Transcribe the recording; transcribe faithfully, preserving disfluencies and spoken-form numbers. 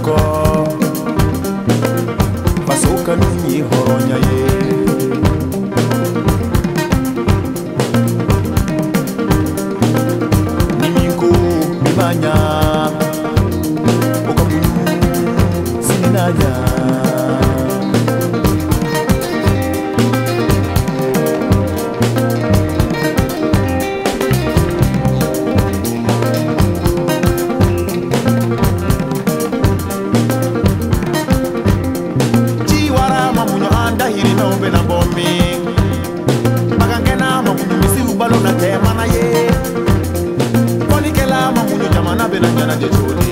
ko Basuka nunyi horonya ye Niminku mibanya Okamunyu sininanya Balo na tema na ye Koni kela mamunyo jamana benangana je choli